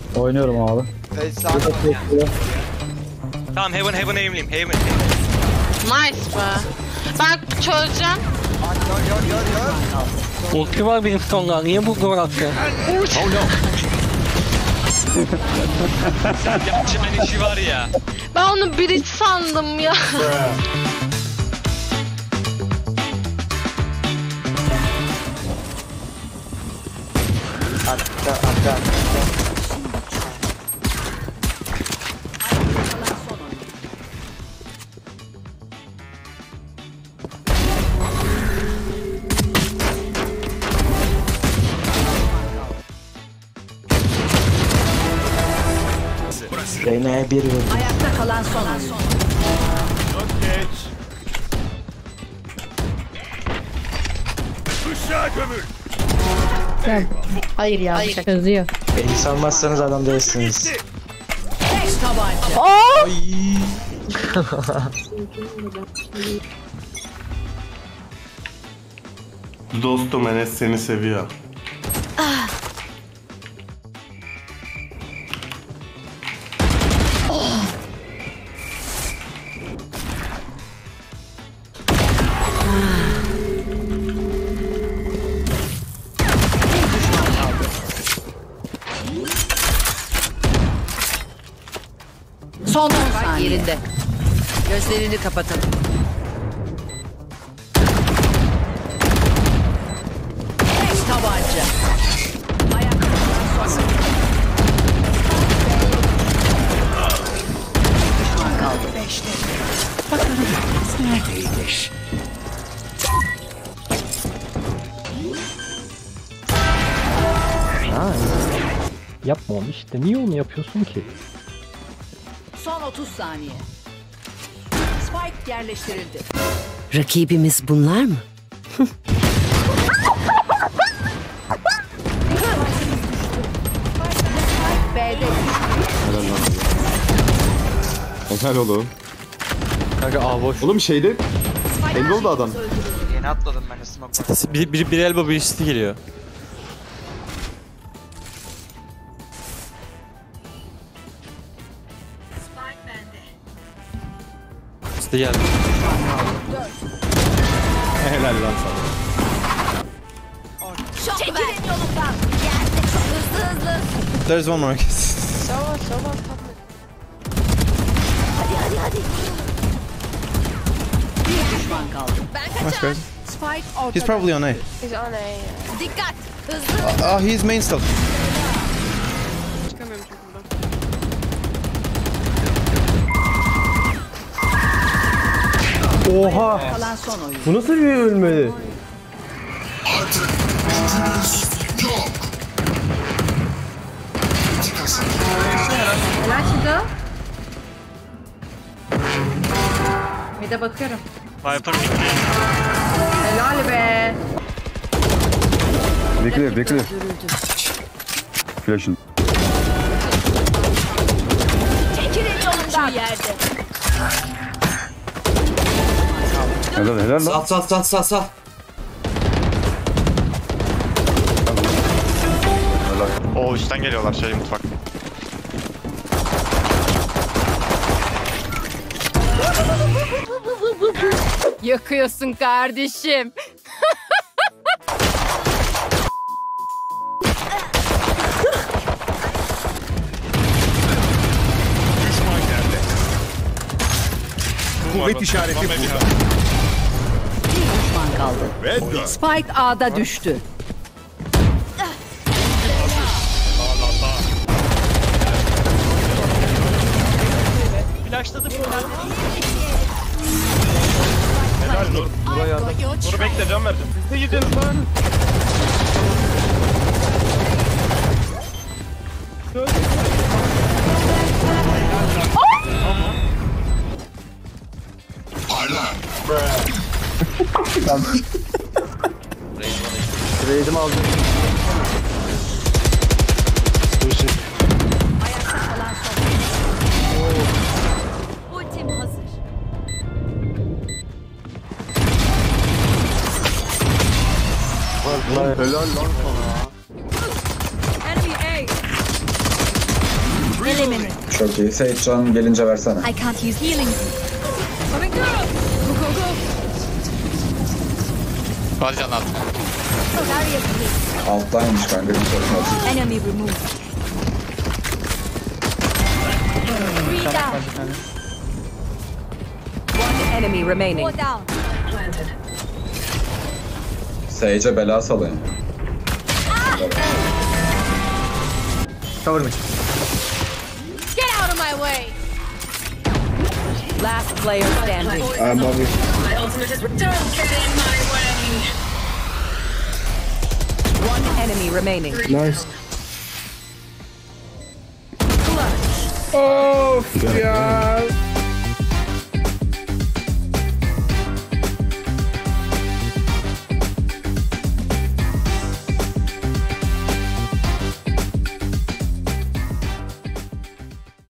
Oynuyorum abi. Tamam heaven aimliyim. Heaven. Nice be. Ben çözeceğim. Ulti var benim sonlar. Niye bu gol attı? Yapçının işi var ya. Ben onu bridge sandım ya. Arka. Reyna'ya bir vurdu. Ayakta kalan son oyuncu. Çok geç. Kuşağı gömül. Hayır ya. Çözüyor. Beni salmazsanız adam değilsiniz. Tek tabanca. Dostum Enes seni seviyor. Son 10 saniye. Yerinde. Gözlerini kapatalım. Tek tabanca. Ayakta kalan son oyuncu. Düşman kaldı. 5'te. Bakalım neredeymiş? Yapma onu işte. Niye onu yapıyorsun ki? Son 30 saniye. Spike yerleştirildi. Rakibimiz bunlar mı? Spike B'de. Helal oğlum. Kanka A boş. Oğlum şeyde belli oldu adam. Yeni atladım ben de smoke'dan. Bir elbow bir üstü geliyor. İşte geldi. Helal lan sana. Çekilin yolumdan. Yerde çok hızlı. There's one more. Hadi. Bir düşman kaldı. Ben kaçar. Spike ortada. He's probably on A. He's on A. Dikkat. Hızlı. He's main still. Çıkamıyorum çünkü buradan. Oha! Kalan son oyun. Bu nasıl bir ölmedi? Helal Şido. Bir de bakıyorum. Viper Helal be. Bekle. Flash'ın. Çekilin yolumdan. Şu yerde. Helal lan. Sal. Oo üstten geliyorlar mutfak. Yakıyorsun kardeşim. Kuvvet işareti burada. Bir düşman kaldı. Spike A'da düştü. flashladı. Helal Nur. Nur'u bekle can verdim. Siz de gidin lan. Raid'imi aldım. Ayakta kalan son. Ultim hazır. Helal lan sana. Enemy A. kalemimi. Çok iyi. Sage can gelince versene. I can't use healing. Coming through. Go go go. Var can altı. Barrier placed. Alttaymış kanka. Bir sorun olsun. Enemy removed. Three down. One enemy remaining. Four down. Sage'e bela salayım. Cover mı? Get out of my way. Last player standing. One enemy remaining. Nice. Of ya.